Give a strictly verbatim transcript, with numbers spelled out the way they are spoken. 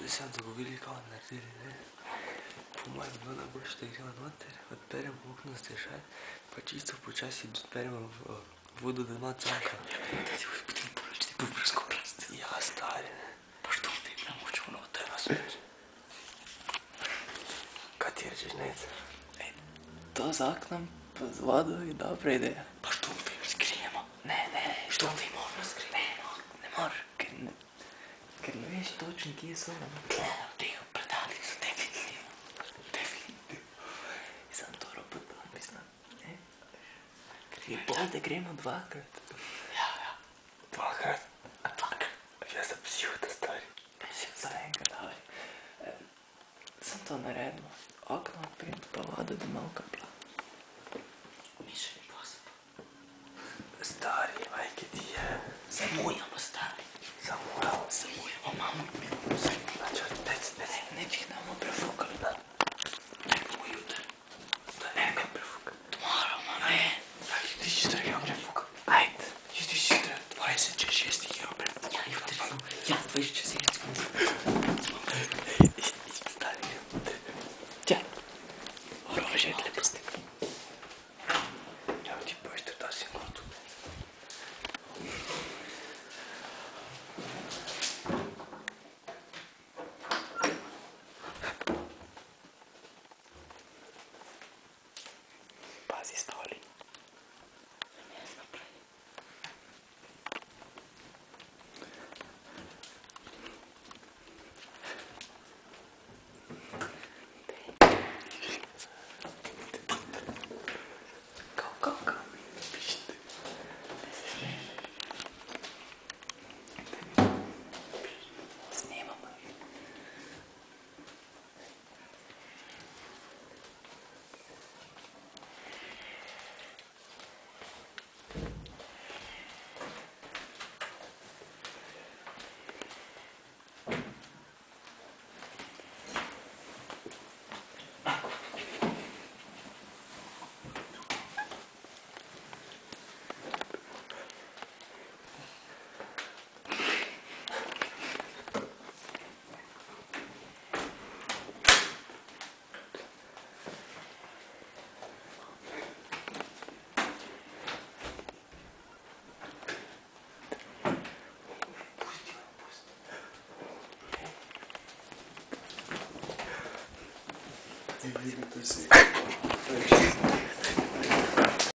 da se vam dogovorili kao naredili, ne? Po mojem bilo najboljše, da gremo noter, odperemo okno na stežaj, pa čisto počasi odperemo vodo, da ima caka. Da ti gospodin polačni bubrsko plast. Ja, stari, ne? Pa što ti ne moću noter razumiješ? Kaj ti rečeš, Neca? Ej, to z oknom, pa z vodo je dobra ideja. Pa što film skrijemo? Ne, ne, što film moramo skrijemo? Ne moraš, ker ne... Ker ne veš točno, kje so, ne? Gledam, tega predali so definitivno. Definitivno. In sam to robot pa, mislim, ne? Ker je bolj, da gremo dvakrat. Ja, ja. Dvakrat? A dvakrat? Jaz sem psihuta, stari. Za enkrat, ali. Sam to naredimo. Okno odprem, pa voda, da malo kapla. Mission impossible. Stari, majke ti je. Zamujamo, stari. Zamujamo. Zamujamo, mamo. Znači, nec, nec. Ne bih namo prefukali. Nekamo jutro. Da nekam prefukali. Tomorrow, mame. Ajde, ti ćeš da ga prefukali. Ajde. Ti ćeš da dvadeset šest ga prefukali. Ja, jutro. Ja, dvadeset šest stari. Ćao. Rože, leposti. Ja ti baš da da si gotu. Pazi, stoli. Mjesto prej. Go, go, go. Pišite. Snimamo. Ты видишь, ты